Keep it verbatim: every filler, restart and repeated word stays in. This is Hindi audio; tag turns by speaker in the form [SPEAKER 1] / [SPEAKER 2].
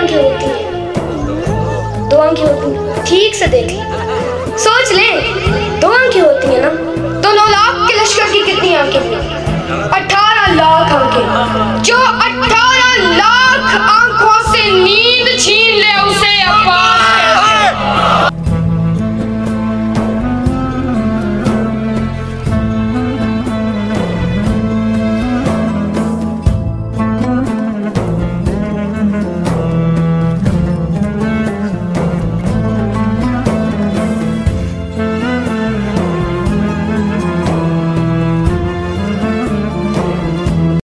[SPEAKER 1] आंखें होती हैं? दो आंखें होती हैं, ठीक से देख ले, सोच ले।